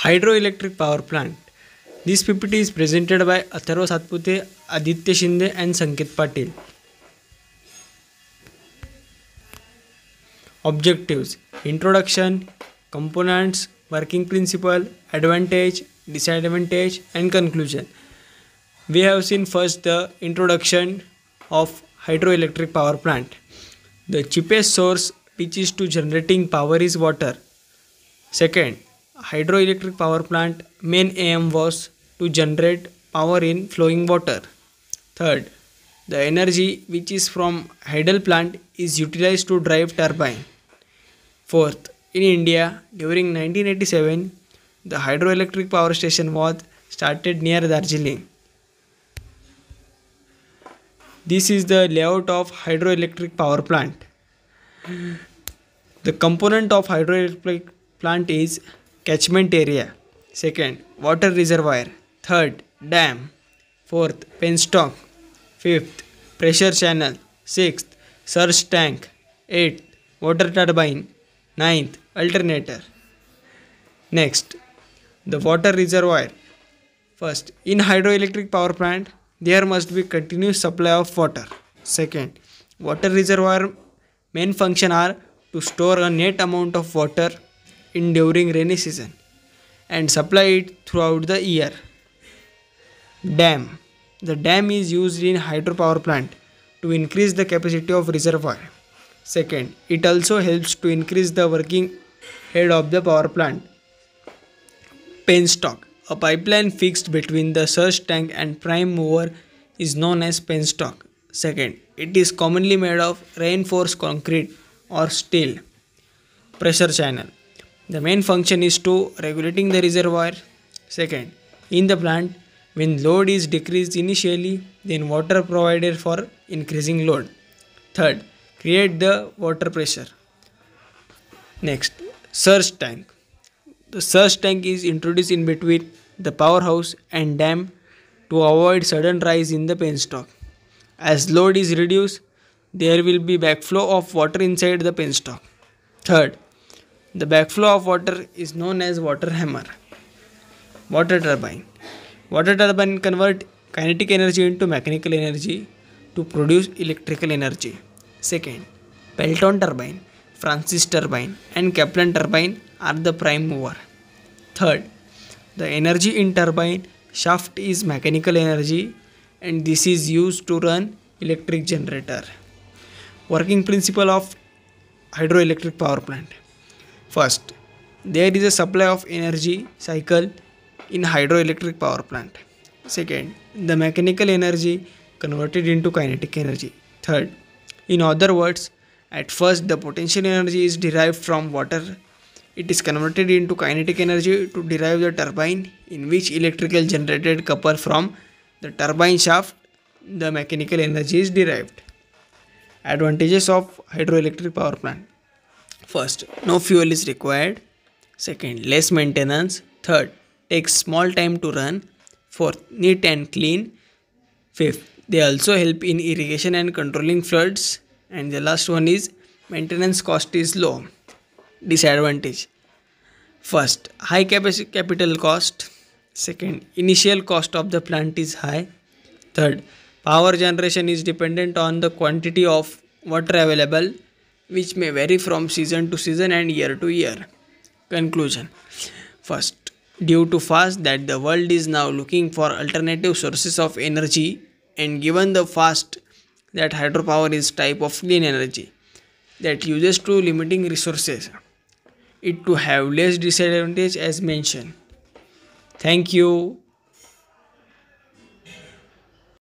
Hydroelectric power plant. This PPT is presented by Atharva Satpute, Aditya Shinde and Sanket Patil. Objectives: Introduction, Components, Working Principle, Advantage, Disadvantage and Conclusion. We have seen first the introduction of hydroelectric power plant. The cheapest source which is to generating power is water. Second, hydroelectric power plant main aim was to generate power in flowing water. Third, the energy which is from hydel plant is utilized to drive turbine. Fourth, in India during 1987 the hydroelectric power station was started near Darjeeling. This is the layout of hydroelectric power plant. The component of hydroelectric plant is catchment area. Second, water reservoir. Third, dam. Fourth, penstock. Fifth, pressure channel. Sixth, surge tank. Eighth, water turbine. Ninth, alternator. Next, the water reservoir. First, in hydroelectric power plant, there must be continuous supply of water. Second, water reservoir main function are to store a net amount of water in during rainy season and supply it throughout the year. Dam. The dam is used in hydropower plant to increase the capacity of reservoir. Second, it also helps to increase the working head of the power plant. Penstock. A pipeline fixed between the surge tank and prime mover is known as penstock. Second, it is commonly made of reinforced concrete or steel. Pressure channel. The main function is to regulating the reservoir. Second, in the plant, when load is decreased initially, then water provided for increasing load. Third, create the water pressure. Next, surge tank. The surge tank is introduced in between the powerhouse and dam to avoid sudden rise in the penstock. As load is reduced, there will be backflow of water inside the penstock. Third, the backflow of water is known as water hammer. Water turbine. Water turbine convert kinetic energy into mechanical energy to produce electrical energy. Second, Pelton turbine, Francis turbine and Kaplan turbine are the prime mover. Third, the energy in turbine shaft is mechanical energy and this is used to run electric generator. Working principle of hydroelectric power plant. First, there is a supply of energy cycle in hydroelectric power plant. Second, the mechanical energy converted into kinetic energy. Third, in other words, at first the potential energy is derived from water. It is converted into kinetic energy to derive the turbine in which electrical generated couple from the turbine shaft. The mechanical energy is derived. Advantages of hydroelectric power plant. First, no fuel is required. Second, less maintenance. Third, takes small time to run. Fourth, neat and clean. Fifth, they also help in irrigation and controlling floods. And the last one is maintenance cost is low. Disadvantage. First, high capital cost. Second, initial cost of the plant is high. Third, power generation is dependent on the quantity of water available, which may vary from season to season and year to year. Conclusion. First, due to fast that the world is now looking for alternative sources of energy and given the fast that hydropower is type of clean energy that uses to limiting resources, it to have less disadvantage as mentioned. Thank you.